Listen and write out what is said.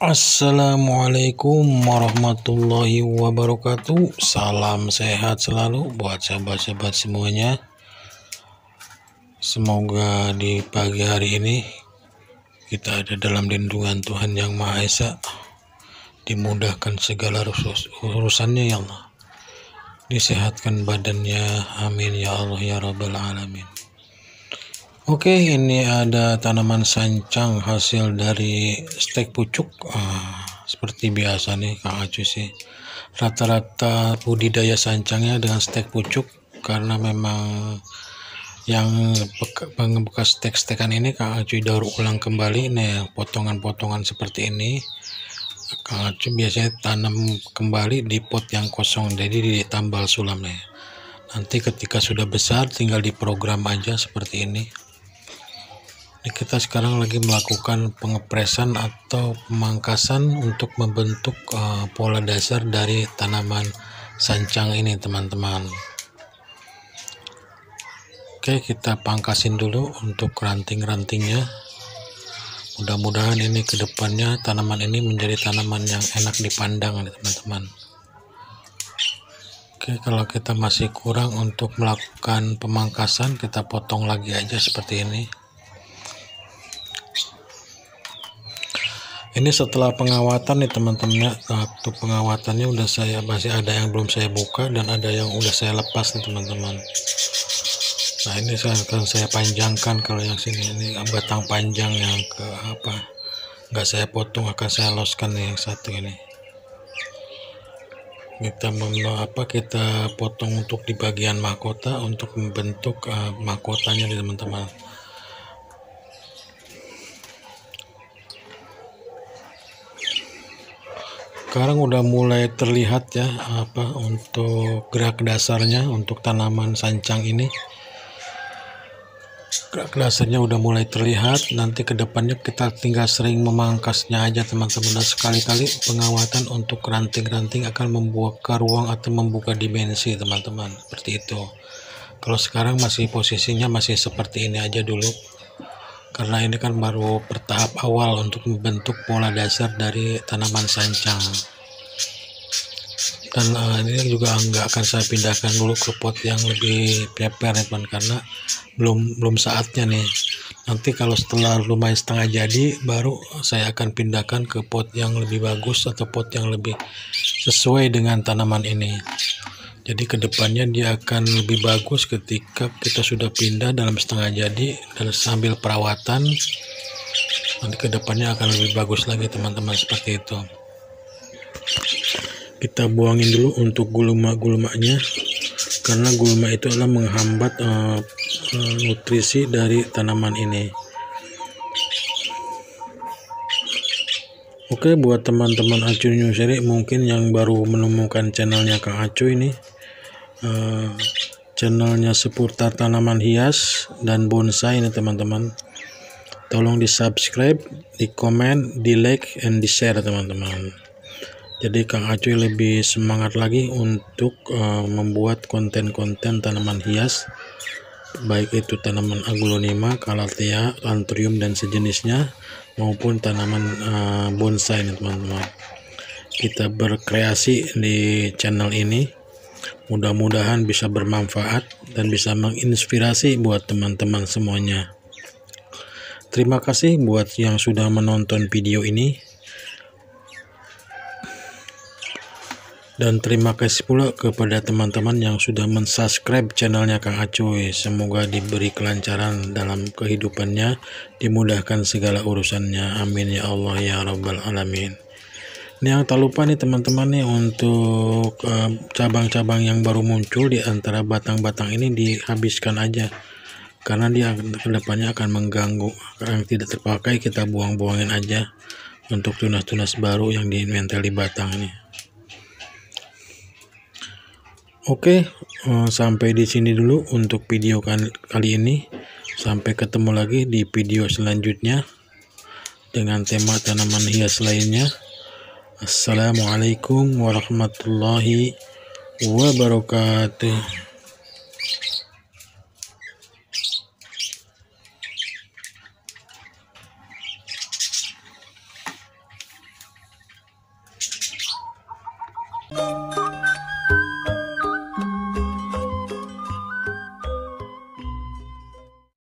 Assalamualaikum warahmatullahi wabarakatuh. Salam sehat selalu buat sahabat-sahabat semuanya. Semoga di pagi hari ini kita ada dalam lindungan Tuhan Yang Maha Esa, dimudahkan segala urusannya ya Allah, disehatkan badannya, amin ya Allah ya Rabbal Alamin. Oke, ini ada tanaman sancang hasil dari stek pucuk. Seperti biasa nih Kang Acu sih, rata-rata budidaya sancangnya dengan stek pucuk, karena memang yang bekas stek-stekan ini Kang Acu daur ulang kembali nih, potongan-potongan seperti ini Kang Acu biasanya tanam kembali di pot yang kosong, jadi ditambal sulam nih. Nanti ketika sudah besar tinggal diprogram aja seperti ini. Ini kita sekarang lagi melakukan pengepresan atau pemangkasan untuk membentuk pola dasar dari tanaman sancang ini teman-teman. Oke, kita pangkasin dulu untuk ranting-rantingnya. Mudah-mudahan ini kedepannya tanaman ini menjadi tanaman yang enak dipandang teman-teman. Oke, kalau kita masih kurang untuk melakukan pemangkasan, kita potong lagi aja seperti ini. Ini setelah pengawatan nih teman-teman, waktu pengawatannya udah masih ada yang belum saya buka dan ada yang udah saya lepas nih teman-teman. Nah ini akan saya panjangkan, kalau yang sini ini batang panjang yang nggak saya potong, akan saya loskan nih yang satu ini. Kita potong untuk di bagian mahkota untuk membentuk mahkotanya nih teman-teman. Sekarang udah mulai terlihat ya untuk gerak dasarnya untuk tanaman sancang ini. Gerak dasarnya udah mulai terlihat. Nanti kedepannya kita tinggal sering memangkasnya aja teman-teman. Dan sekali-kali pengawatan untuk ranting-ranting akan membuka ruang atau membuka dimensi teman-teman, seperti itu. Kalau sekarang masih posisinya masih seperti ini aja dulu, karena ini kan baru bertahap awal untuk membentuk pola dasar dari tanaman sancang. Dan ini juga nggak akan saya pindahkan dulu ke pot yang lebih peper ya teman, karena belum saatnya nih. Nanti kalau setelah lumayan setengah jadi, baru saya akan pindahkan ke pot yang lebih bagus atau pot yang lebih sesuai dengan tanaman ini. Jadi kedepannya dia akan lebih bagus ketika kita sudah pindah dalam setengah jadi, dan sambil perawatan nanti kedepannya akan lebih bagus lagi teman-teman, seperti itu. Kita buangin dulu untuk gulma-gulmanya, karena gulma itu adalah menghambat nutrisi dari tanaman ini. Oke, buat teman-teman Acu Nursery mungkin yang baru menemukan channelnya Kang Acu ini, channelnya seputar tanaman hias dan bonsai ini teman-teman. Tolong di subscribe, di komen, di like, and di share teman-teman. Jadi Kang Acu lebih semangat lagi untuk membuat konten-konten tanaman hias, baik itu tanaman aglonema, calathea, anthurium dan sejenisnya, maupun tanaman bonsai nih teman-teman. Kita berkreasi di channel ini, mudah-mudahan bisa bermanfaat dan bisa menginspirasi buat teman-teman semuanya. Terima kasih buat yang sudah menonton video ini. Dan terima kasih pula kepada teman-teman yang sudah mensubscribe channelnya Kang Acu. Semoga diberi kelancaran dalam kehidupannya, dimudahkan segala urusannya, amin ya Allah ya Rabbal Alamin. Ini yang tak lupa nih teman-teman nih, untuk cabang-cabang yang baru muncul di antara batang-batang ini dihabiskan aja, karena dia kedepannya akan mengganggu. Yang tidak terpakai kita buang-buangin aja untuk tunas-tunas baru yang dinempel di batang ini. Oke, sampai di sini dulu untuk video kali ini. Sampai ketemu lagi di video selanjutnya dengan tema tanaman hias lainnya. Assalamualaikum warahmatullahi wabarakatuh.